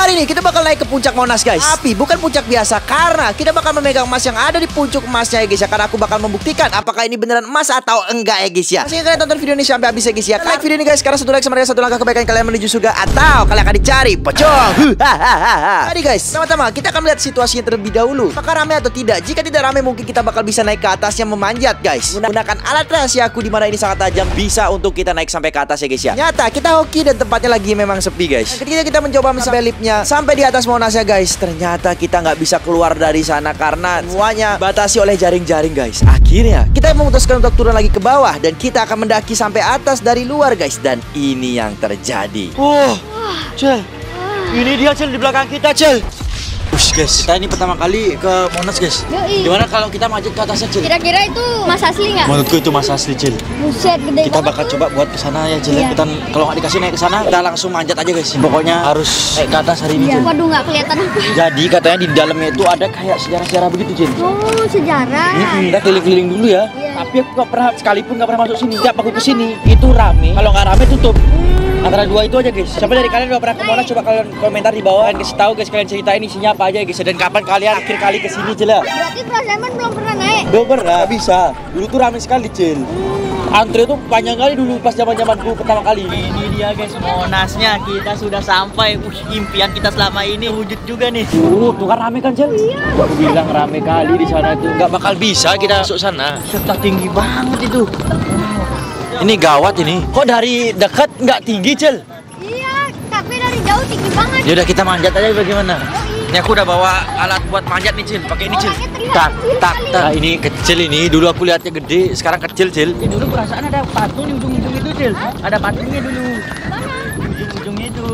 Hari ini kita bakal naik ke puncak Monas guys. Tapi bukan puncak biasa, karena kita bakal memegang emas yang ada di puncak emasnya ya guys ya. Karena aku bakal membuktikan apakah ini beneran emas atau enggak ya guys ya. Pastikan kalian tonton video ini sampai habis ya guys ya. Like video ini guys, karena satu like sama satu langkah kebaikan kalian menuju surga, atau kalian akan dicari pocong. Jadi guys, pertama-tama kita akan melihat situasinya terlebih dahulu. Apakah ramai atau tidak? Jika tidak ramai, mungkin kita bakal bisa naik ke atasnya memanjat guys. Menggunakan alat rahasia aku di mana ini sangat tajam, bisa untuk kita naik sampai ke atas ya guys ya. Nyata kita hoki dan tempatnya lagi memang sepi guys. Ketika kita mencoba sampai liftnya sampai di atas Monas ya guys, ternyata kita nggak bisa keluar dari sana karena semuanya batasi oleh jaring-jaring guys. Akhirnya kita memutuskan untuk turun lagi ke bawah dan kita akan mendaki sampai atas dari luar guys. Dan ini yang terjadi. Cel, ini dia Cel di belakang kita Cel. Guys, kita ini pertama kali ke Monas guys. Gimana kalau kita manjat ke atasnya Cil? Kira-kira itu mas asli nggak? Menurutku itu mas asli Cil. Buset, gede Kita banget bakal tuh. coba buat ke sana ya Cil. Iya. Kita kalau nggak dikasih naik ke sana, kita langsung manjat aja guys. Pokoknya harus naik ke atas hari ini Iya. Cil. Waduh, nggak kelihatan apa. Jadi katanya di dalamnya itu ada kayak sejarah-sejarah begitu Cil. Oh, sejarah. Kita keliling-keliling dulu ya. Iya. Tapi aku nggak pernah sekalipun nggak pernah masuk sini. Tiap aku kesini itu rame. Kalau nggak rame tutup. Antara dua itu aja guys. Siapa dari kalian udah pernah ke Monas? Coba kalian komentar di bawah. Kalian kasih tahu guys, kalian ceritain isinya apa aja guys. Dan kapan kalian akhir kali kesini Cil ya? Berarti Bro Simon belum pernah naik. Belum pernah. Bisa. Dulu tuh rame sekali Cil. Antre tuh panjang kali dulu pas zaman-zamanku pertama kali. Ini dia guys, Monasnya kita sudah sampai. Impian kita selama ini wujud juga nih. Tuh kan rame kan Cil? Aku bilang rame kali di sana itu. Nggak bakal bisa kita masuk sana. Serta tinggi banget itu. Ini gawat ini. Kok dari dekat nggak tinggi Cil? Iya, tapi dari jauh tinggi banget. Yaudah kita manjat aja bagaimana? Ini aku udah bawa alat buat manjat nih Cil. Pakai ini Cil. Tak. Nah, ini kecil ini. Dulu aku lihatnya gede, sekarang kecil Cil. Ya, dulu perasaan ada patung di ujung-ujung itu, Cil. Ada patungnya dulu. Ujung-ujungnya itu.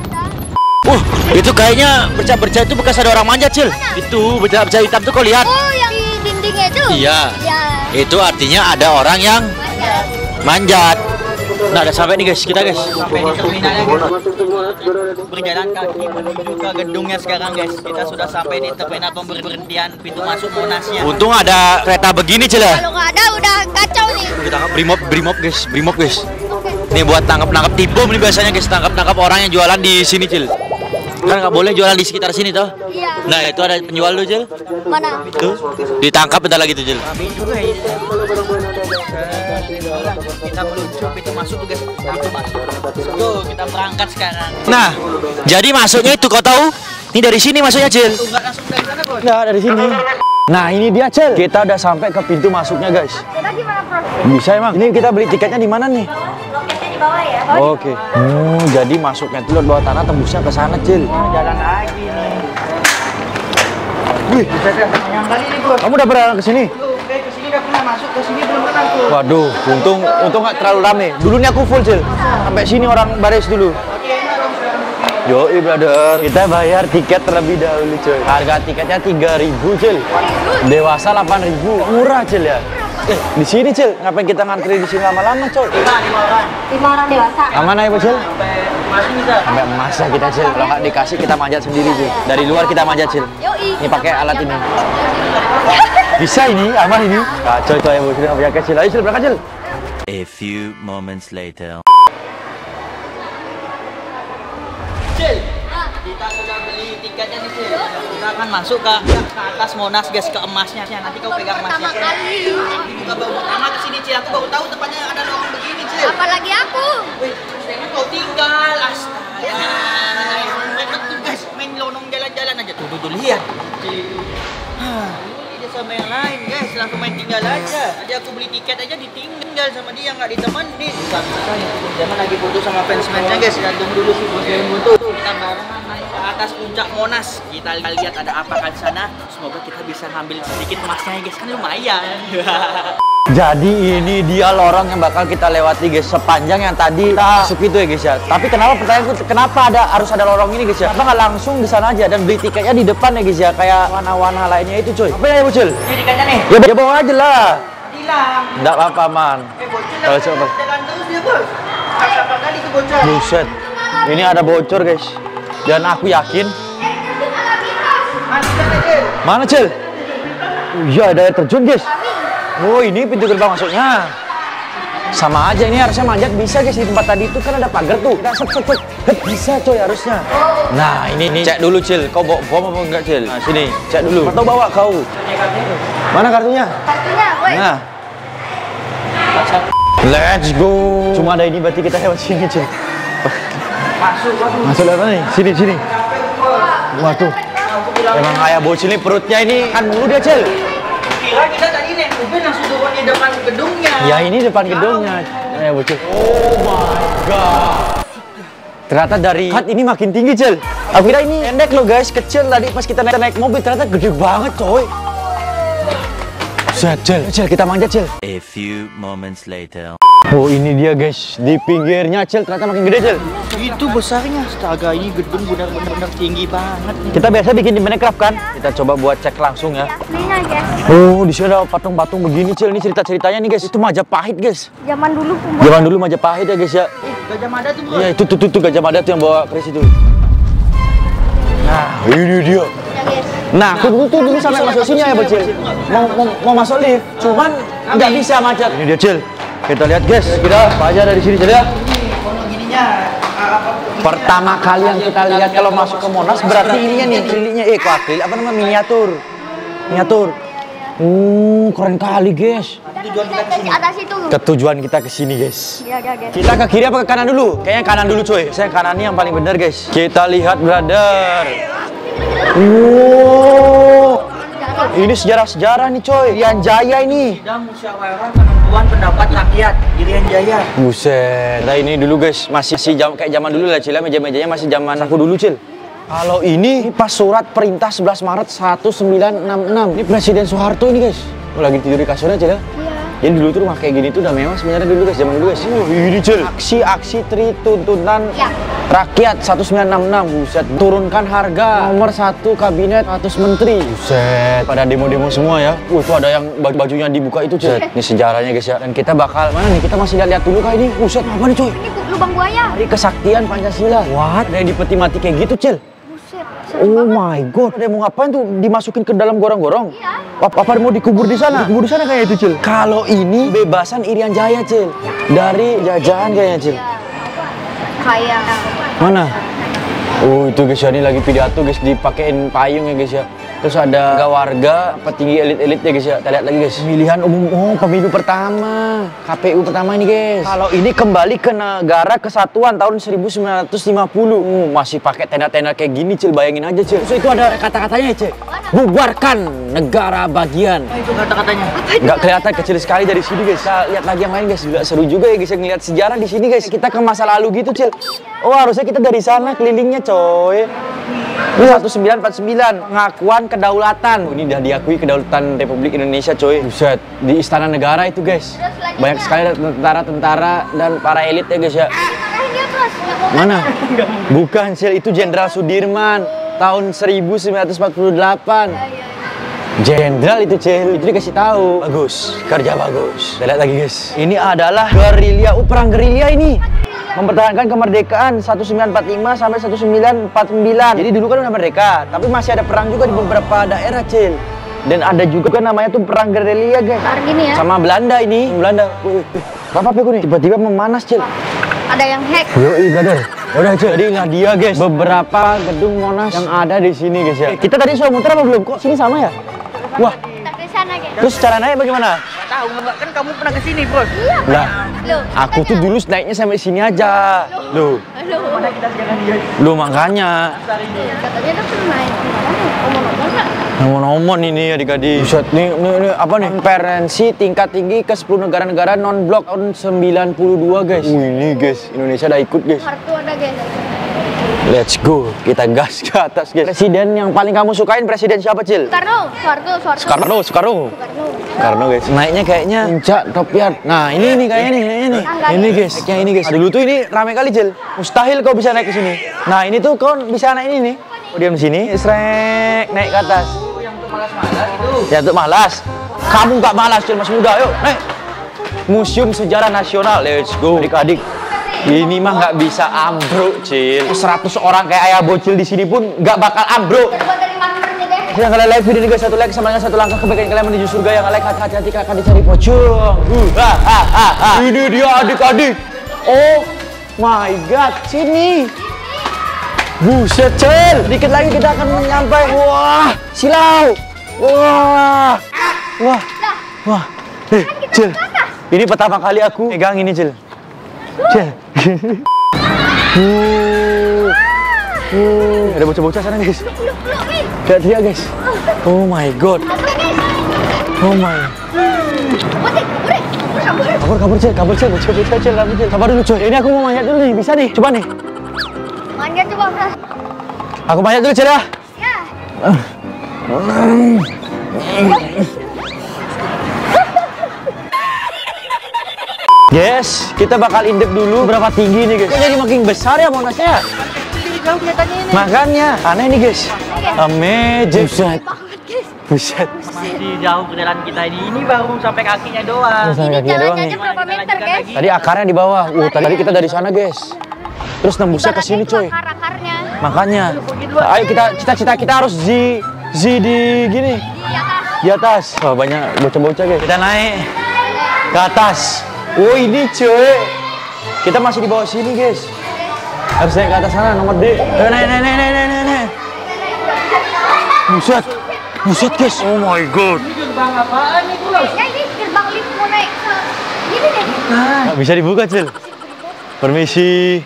Itu kayaknya bercak-bercak itu bekas ada orang manjat Cil. Itu bercak-bercak hitam tuh kau lihat? Oh, yang di dindingnya itu? Iya. Iya. Itu artinya ada orang yang manjat. Nah, udah sampai nih guys, kita guys. Sampai di terminalnya guys. Berjalan kaki menuju ke gedungnya sekarang guys. Kita sudah sampai di terminal pemberhentian pintu masuk Monasnya. Untung ada kereta begini Cil ya. Kalau nggak ada udah kacau nih. Kita tangkap brimob guys. Nih buat tangkap tipu ini biasanya guys, tangkap orang yang jualan di sini Cil. Kan nggak boleh jualan di sekitar sini toh. Iya. Nah itu ada penjual tuh Cil. Mana? Tuh ditangkap bentar lagi tuh Cil. Kita menuju pintu masuk tuh guys. Pintu masuk. Tuh, kita berangkat sekarang. Nah jadi masuknya itu kau tahu? Ini dari sini masuknya Cil. Enggak langsung dari sana, Bos. Nggak dari sini. Nah ini dia Cil. Kita udah sampai ke pintu masuknya guys. Kita gimana, Bro? Bisa emang. Ini kita beli tiketnya di mana nih? Tiketnya di bawah ya. Oke. Jadi masuknya itu lewat bawah tanah, tembusnya ke sana Cil. Jalan lagi nih. Wih, Yang kali ini, Bos. kamu udah pernah ke sini? Ke sini udah pernah masuk, ke sini belum pernah tuh. Waduh, untung nggak terlalu rame. Dulunya aku full Cil. Sampai sini orang baris dulu. Yoi brother, kita bayar tiket terlebih dahulu Cil. Harga tiketnya 3.000 Cil. Dewasa 8.000, murah Cil ya. Di sini Cil, ngapain kita ngantri di sini lama-lama Cil? 5 orang. 5 orang dewasa. Aman aja Cil? Sampai masih bisa. Sampai emas ya kita Cil. Kalau nggak dikasih kita manjat sendiri Cil. Dari luar kita manjat Cil. Yoi. Ini pakai alat ini. Bisa ini, aman ini. Kacau itu ya bos, nggak punya kecil. Ayo Cil, berangkat Cil. A few moments later. Cil, kita sudah beli tiketnya nih Cil. Kita akan masuk ke atas Monas guys, ke emasnya. Nanti kau pegang emasnya. Pertama kali. Ini juga baru pertama kesini Cil. Aku baru tahu tempatnya ada lorong begini Cil. Apalagi aku. Wih, emang kau tinggal. Astaga. Mereka tuh guys main lonong jalan-jalan aja. Tuh lihat. Ini dia sama yang lain guys, langsung main tinggal aja. Tadi aku beli tiket aja ditinggal sama dia, nggak ditemenin. Bisa yang zaman lagi foto sama fansnya guys. Gantung dulu sih bos yang foto. Kita barengan naik ke atas puncak Monas. Kita lihat ada apa kan di sana. Semoga kita bisa ngambil sedikit emasnya guys, kan lumayan. Jadi ini dia lorong yang bakal kita lewati guys, sepanjang yang tadi kita masuk itu ya guys ya. Tapi pertanyaanku kenapa harus ada lorong ini guys ya? Kenapa nggak langsung di sana aja dan beli tiketnya di depan ya guys ya, kayak warna-warna lainnya itu cuy. Apa ya Bocil? Ini tiketnya nih. Ya bawa aja lah. Hilang. Nggak apa-apa man. Bocil Kalau coba. jalan terus dia bos. Berapa kali ke bocor? Buset. Ini ada bocor guys. Dan aku yakin. Mana Cil? Iya ada air terjun guys. Oh ini pintu gerbang masuknya. Sama aja, ini harusnya manjat bisa guys. Di tempat tadi itu kan ada pagar tuh. Kita set. Bisa coy harusnya. Nah ini cek dulu Cil. Kau bawa bom apa enggak Cil? Nah sini cek dulu. Atau bawa kau. Mana kartunya? Kartunya, woi. Nah. Let's go. Cuma ada ini berarti kita lewat sini Cil. Masuk lewat nih. Sini. Waduh. Emang ayah bocil ini perutnya ini kan mulu dia Cil. Kira kita tadi naik mobil langsung turun di depan gedungnya. Ya ini depan gedungnya. Ayah bocil. Oh my god. Ternyata dari hat ini makin tinggi Cil. Aku kira ini pendek loh guys, kecil tadi pas kita naik mobil ternyata gede banget coy. Cil, kita manjat Cil. A few moments later. Oh ini dia guys, di pinggirnya Cil ternyata makin gede Cil. Itu besarnya, astaga ini gedung benar-benar tinggi banget nih. Kita biasa bikin di Minecraft kan? Kita coba buat cek langsung ya. Ini guys. Oh di sini ada patung-patung begini Cil, ini cerita-ceritanya nih guys. Itu Majapahit guys. Zaman dulu Zaman dulu Majapahit ya guys ya. Gajah Mada tuh bro. Iya itu Gajah Mada tuh yang bawa keris itu. Nah ini dia. Nah, aku dulu sampai masuk sini ya bocil. Mau masuk lift, cuman nggak bisa macet. Ini dia Cil. Kita lihat guys, kita apa aja dari sini Cil ya. Pertama kali yang kita lihat kalau masuk ke Monas berarti ininya nih, akriliknya kok akrilik apa namanya miniatur. Keren kali guys. Atas itu. Ketujuan kita ke sini guys. Iya, guys. Kita ke kiri apa ke kanan dulu? Kayaknya kanan dulu coy. Saya kanan ini yang paling benar guys. Kita lihat brother. Wow. Ini sejarah-sejarah nih coy. Irian Jaya ini. Sidang musyawarah penentuan pendapat rakyat Irian Jaya. Buset. Nah ini dulu guys, masih kayak zaman dulu lah Cil. Meja-mejanya masih zaman aku dulu Cil. Kalau ini pas surat perintah 11 Maret 1966. Ini Presiden Soeharto ini guys. Lagi tidur di kasurnya Cil ya. Jadi dulu tuh rumah kayak gini tuh udah mewah sebenarnya dulu guys, zaman dulu guys. Ini Cil. Aksi Tri Tuntutan Rakyat 1966. Buset. Turunkan harga. Nomor 1 Kabinet 100 Menteri. Buset. Pada demo-demo semua ya. Itu ada yang bajunya dibuka itu Cil. Ini sejarahnya guys ya. Dan kita bakal mana nih? Kita masih lihat dulu kali ini. Buset, apa nih coy? Ini lubang buaya. Hari kesaktian Pancasila. What? Ada yang di peti mati kayak gitu Cil. Buset. Oh my god. Ada yang mau ngapain tuh? Dimasukin ke dalam gorong-gorong? Iya. Apa mau dikubur di sana? Dikubur di sana kayaknya itu Cil. Kalau ini bebasan Irian Jaya Cil. Dari jajahan kayaknya Cil. Kayak Mana? Oh itu guys ya, ini lagi pidato guys, dipakein payung ya guys ya. Terus ada warga, petinggi elit-elit ya guys ya. Kita lihat lagi guys. Pemilihan umum, pemilu pertama. KPU pertama ini guys. Kalau ini kembali ke negara kesatuan tahun 1950. Masih pakai tenda-tenda kayak gini Cil, bayangin aja Cil. Terus itu ada kata-katanya ya Cil. Bubarkan negara bagian. Itu kata-katanya. Nggak kelihatan, kecil sekali dari sini guys. Kita lihat lagi yang lain guys, juga seru juga ya guys ngeliat sejarah di sini guys. Kita ke masa lalu gitu Cil. Oh harusnya kita dari sana kelilingnya coy. Ini 1949 pengakuan kedaulatan. Ini udah diakui kedaulatan Republik Indonesia coy. Buset, di Istana Negara itu guys. Banyak sekali tentara-tentara dan para elit ya guys ya. Mana? Bukan Cil, itu Jenderal Sudirman tahun 1948. Jenderal itu Cil, itu dikasih tahu. Bagus, kerja bagus. Kita lihat lagi guys. Ini adalah gerilya, perang gerilya ini. Mempertahankan kemerdekaan 1945 sampai 1949. Jadi dulu kan udah merdeka, tapi masih ada perang juga di beberapa daerah Cil. Dan ada juga namanya tuh perang gerilya guys. Perang gini ya. Sama Belanda ini. Belanda. Apa aku nih? Tiba-tiba memanas Cil. Ada yang hack. Yoi brother. Udah Cil. Jadi nggak dia guys. Beberapa gedung Monas yang ada di sini guys ya. Kita tadi sudah muter apa belum? Kok sini sama ya? Wah. Kita ke sana guys. Terus cara naik bagaimana? Nggak tahu, kan kamu pernah ke sini bos. Iya. Lah, Loh, aku tuh dulu naiknya sampai sini aja. Loh. Mana kita jalan dia? Loh makanya. Katanya tuh pernah naik di mana nih? Omong-omong nggak? Nomor-nomor ini adik-adik. Buset, nih apa nih? Konferensi tingkat tinggi ke 10 negara-negara non-blok tahun 92 guys. Ini guys, Indonesia udah ikut guys. Kartu ada guys. Let's go, kita gas ke atas guys. Presiden yang paling kamu sukain presiden siapa Cil? Soekarno guys. Naiknya kayaknya puncak Topiat. Nah ini nih kayaknya nih. Ini guys, kayaknya ini guys. Dulu tuh ini rame kali Cil. Mustahil kau bisa naik ke sini. Nah ini tuh kau bisa naik ini nih. Kau diam di sini, srek naik ke atas. Yang untuk malas-malas itu. Ya untuk malas. Kamu nggak malas Cil, masih muda. Yuk naik. Museum Sejarah Nasional. Let's go. Adik-adik. Ini mah nggak bisa ambruk Cil. 100 orang kayak ayah bocil di sini pun nggak bakal ambruk. Terbuat dari marmernya deh. yang kalian like video ini guys, satu like sama dengan satu langkah kebaikan kalian menuju surga. Yang like hati-hati akan dicari pocong. Ini dia adik-adik. Oh my god, sini. Buset, Cel. Dikit lagi kita akan menyampai. Wah, silau. Wah. Wah. Wah. Cel. Ini pertama kali aku pegang ini, Cel. Cel. Ada bocah-bocah sana, guys. Lihat, guys. Oh my god. Oh my. Kabur, Cel. Bocah-bocah, Cel. Sabar dulu, coy. Ini aku mau manjat dulu nih. Bisa nih. Coba nih. Manjat coba, Mas. Aku manjat dulu, Cel ya. Ya. Yes, kita bakal indep dulu berapa tinggi nih, guys. Kok jadi makin besar ya Monasnya? Jauh kelihatannya ini. Makanya, aneh nih, guys. Amazing. Buset. Masih jauh perjalanan kita ini. Ini baru sampai kakinya doang. Sampai kakinya doang nih. Jalannya berapa meter, guys? Tadi akarnya di bawah. Tadi kita dari sana, guys. Terus nembusnya ke sini, coy. Akar-akarnya. Makanya. Ayo kita harus di gini. Di atas. Wah, banyak bocah-bocah, guys. Kita naik ke atas. Oh, ini cuy. Kita masih di bawah sini, guys. Harus naik ke atas sana, nomor D. Naik. Buset, guys. Oh my god. Ini gerbang apaan nih, Bos? Ya, ini gerbang lift mau naik ke ini deh. Nggak bisa dibuka, Cil. Permisi.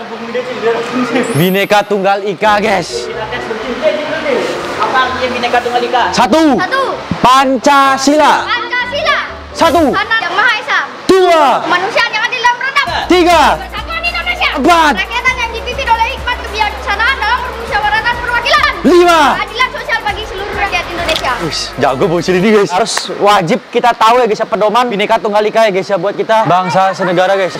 Bineka Tunggal Ika, guys. Apa artinya Bineka Tunggal Ika? Satu. Pancasila. Pancasila. Satu. Tanah yang Maha Esa. Dua. Kemanusiaan yang adil dan beradab. Tiga. Persatuan Indonesia. Empat. Rakyatan yang dipimpin oleh hikmat kebijaksanaan dalam permusyawaratan perwakilan. Lima. Keadilan sosial bagi seluruh rakyat Indonesia. Wih, jago bocil ini, guys. Harus wajib kita tahu ya, guys, ya, pedoman Bineka Tunggal Ika ya, guys, ya, buat kita bangsa senegara, guys.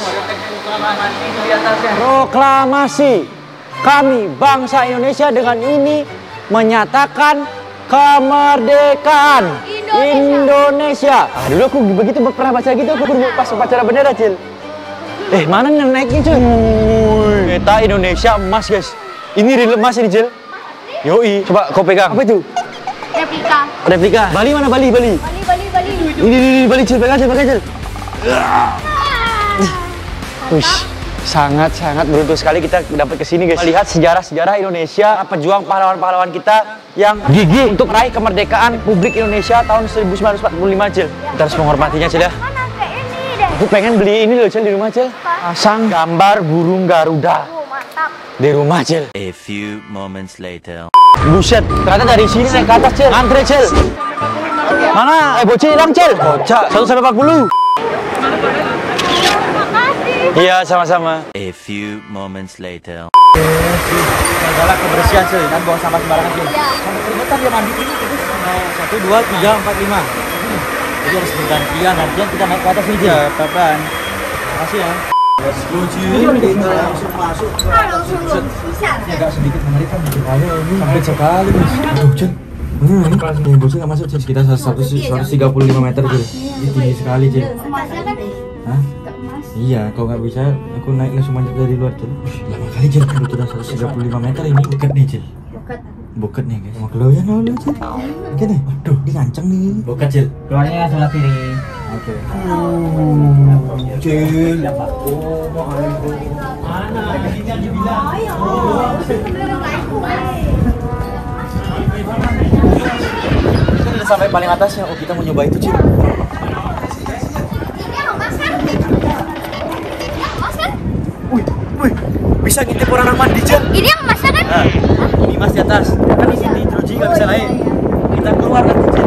Proklamasi kami bangsa Indonesia dengan ini menyatakan kemerdekaan Indonesia. Dulu aku begitu pernah baca gitu, aku pas upacara bendera, Cil. Mana nih naiknya, Cil? Kita Indonesia emas, guys. Ini real emas ini, Cil. Yoi, coba kau pegang. Apa itu? Replika. Bali mana, Bali? Bali. Ini Bali, Cil. Pegang, Cil. Wih, sangat beruntung sekali kita dapat kesini, guys. Melihat sejarah Indonesia, pejuang pahlawan-pahlawan kita yang gigih untuk meraih kemerdekaan Republik Indonesia tahun 1945, Cil. Kita harus menghormatinya, Cil, ya. Mana kayak ini deh. Aku pengen beli ini loh, Cil, di rumah, Cil. Pasang gambar burung Garuda Oh, mantap. di rumah, Cil. A few moments later. Buset, ternyata dari sini naik ke atas, Cil. Antre, Cil. Mana? Bocil hilang, Cil. Bocah, 1/40. Iya, sama-sama. A few moments later. Adalah kebersihan, Cil. Dan buang sampah sembarangan, Cil. Sampai keringetan dia mandi ini terus. 1, 2, 3, 4, 5. Jadi harus bergantian. Gantian kita naik ke atas nih, Cil. Ya, pelan. Makasih ya. Kita langsung masuk. Langsung bisa. Agak sedikit mengerikan. Sampai sekali, Mas. Aduh, Cil. Yang bocil nggak masuk, Cil. Sekitar 135 meter, Cil. Ini tinggi sekali, Cil. Hah? Iya, kalau nggak bisa, aku naik langsung manjat dari luar, Cil. Lama kali, Cil. Kalau sudah 135 meter ini buket nih, Cil. Buket nih, guys. Mau keluar ya, Cil. Oke nih. Aduh, ini nganceng nih. Buket, Cil. Keluarnya sebelah kiri. Oke. Cil. Kita udah sampai paling atas ya. Oh, kita mau nyoba itu, Cil. Wih, bisa ngintip orang mandi, Cil. Ini yang emasnya kan? Nah, ini Mas di atas. Kan di sini teruji nggak bisa naik. Kita keluar nanti, Cil.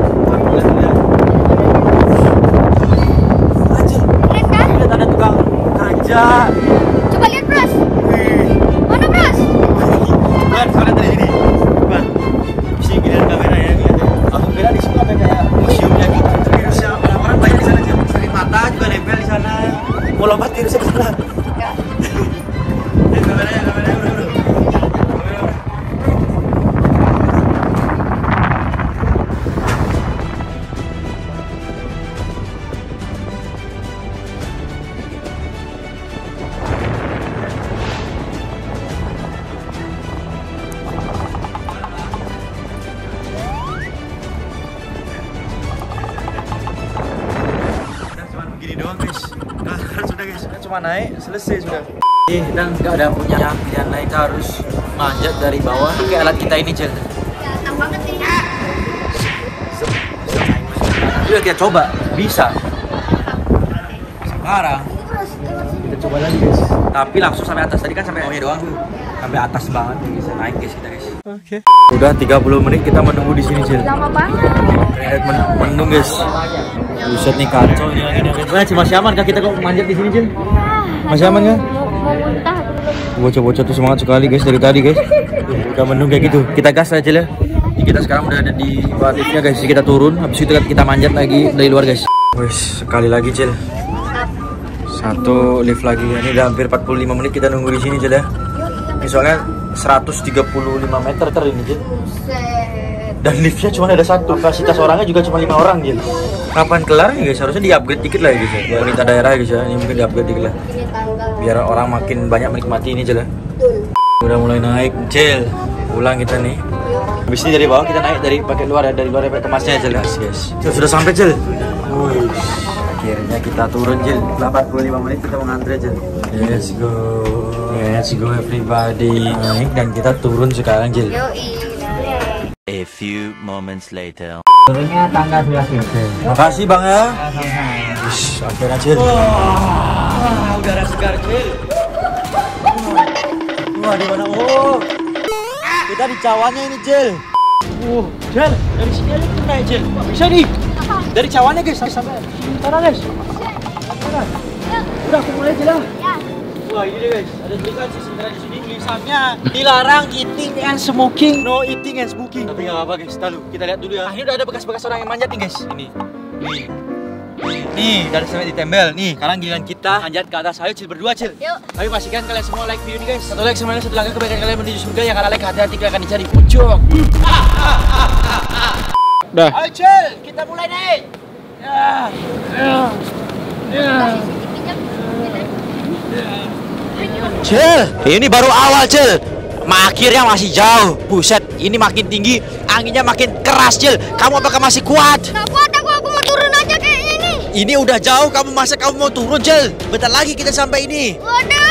Cil. Keren kan? Lihat ada tukang ganja. Coba lihat, Bros. Mana, Bros? Kan, kalian dari sini. Coba. Bisa giliran kamera ya, lihat ya. Alhamdulillah di sini ada kayak museumnya gitu. Virusnya orang-orang banyak di sana, Cil. Sering mata juga nempel di sana. Mau lompat virusnya ke sana. Kameranya, bro. cuma naik, selesai sudah. Kita nggak ada punya pilihan lain, kita harus manjat dari bawah pakai alat kita ini, Cel. Enak banget sih. Udah kita coba, bisa. Sekarang kita coba lagi, guys. Tapi langsung sampai atas, tadi kan sampai bawahnya doang tuh. Sampai atas banget, bisa naik guys kita, guys. Oke. Udah 30 menit kita menunggu di sini, Cil. Lama banget. Menunggu, guys. Buset nih, kacau ini lagi nih. Gimana, masih aman kah kita kok manjat di sini, Cil? Masih aman kan? Mau muntah. Bocah-bocah tuh semangat sekali, guys, dari tadi, guys. Udah menunggu kayak gitu. Kita gas aja, Cil, ya. Kita sekarang udah ada di bawah liftnya, guys. Kita turun, habis itu kita manjat lagi dari luar, guys. Wes, sekali lagi, Cil. Satu lift lagi. Ini udah hampir 45 menit kita nunggu di sini, Cil, ya. Ini soalnya 135 meter ini, Cil. Dan liftnya cuma ada satu. Kapasitas orangnya juga cuma 5 orang, Cil. Kapan kelar nih, guys? Harusnya di-upgrade dikit lah ya, guys, ya. Pemerintah daerah, guys, ya. Ini mungkin di-upgrade dikit lah. Biar orang makin banyak menikmati ini, Cil, ya. Udah mulai naik, Cil. Pulang kita nih. Habis ini dari bawah kita naik dari pakai luar ya, dari luar pakai kemasnya, Cil, guys. Cil, sudah sampai, Cil. Akhirnya kita turun, Cil. 45 menit kita mengantre, Cil. Let's go. Let's go everybody. Naik dan kita turun sekarang, Cil. A few moments later. Turunnya tangga 12. Makasih, Bang, ya. Wih, akhirnya, Cil. Wah, udara segar, Cil. Wah, di mana? Oh. Kita di cawannya ini, Cil. Cil, dari sini aja kita naik, Cil. Bisa nih. Dari cawannya, guys, sampai sana, guys. Udah, aku mulai, Cil, lah. Wah, ini deh, guys. Ada tulisan sih sebenarnya di sini tulisannya dilarang eating and smoking, no eating and smoking. Tapi nggak apa-apa, guys. Lalu kita lihat dulu ya. Ini udah ada bekas-bekas orang yang manjat nih, guys. Nih, dari sampai ditempel. Nih, sekarang giliran kita manjat ke atas. Ayo, Cil, berdua, Cil. Yuk. Ayo pastikan kalian semua like video ini, guys. Satu like semuanya, satu langkah kebaikan kalian menuju surga. Yang kalah like hati-hati kalian akan dicari pojok. Dah. Ayo, Cil, kita mulai naik. Cil, ini baru awal, Cil. Akhirnya masih jauh. Buset, ini makin tinggi, anginnya makin keras, Cil. Kamu apakah masih kuat? Nggak kuat aku mau turun aja kayaknya ini. Ini udah jauh, kamu mau turun, Cil? Bentar lagi kita sampai ini. Waduh.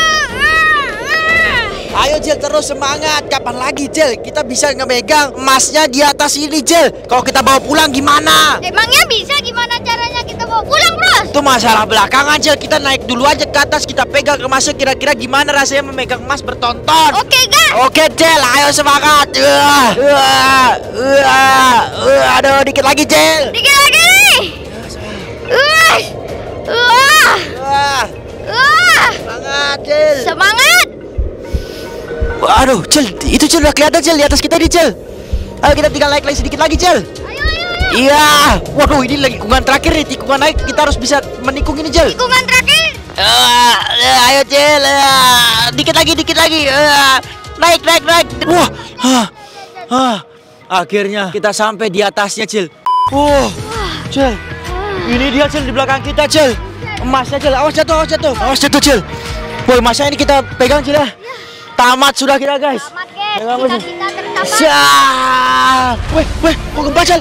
Ayo, Cil, terus semangat. Kapan lagi, Cil, kita bisa ngemegang emasnya di atas ini, Cil? Kalau kita bawa pulang gimana? Emangnya bisa gimana caranya kita bawa pulang, Bros? Itu masalah belakangan, Cil. Kita naik dulu aja ke atas, kita pegang emasnya. Kira-kira gimana rasanya memegang emas bertonton? Oke, gas. Oke, Cil, ayo semangat. Aduh, dikit lagi, Cil. Dikit lagi nih. Semangat, Cil. Semangat. Aduh, Cil, itu, Cil, udah kelihatan, Cil, di atas kita nih, Cil. Ayo kita tinggal naik lagi sedikit lagi, Cil. Ayo. Iya. Waduh, ini lagi tikungan terakhir nih, tikungan naik. Kita harus bisa menikung ini, Cil. Tikungan terakhir. Ayo, Cil. Dikit lagi. Naik. Wah. Akhirnya kita sampai di atasnya, Cil. Cil. Ini dia, Cil, di belakang kita, Cil. Emasnya, Cil. Awas jatuh, Cil. Woi, emasnya ini kita pegang, Cil, ya. Tamat sudah kita, guys. Selamat, guys. Pegang, guys. Kita tercapai. Syah. Weh, mau gempa, Cil.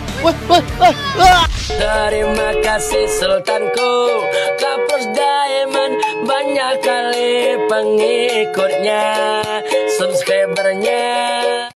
Terima kasih sultanku, Kapros Diamond banyak kali pengikutnya, subscribernya.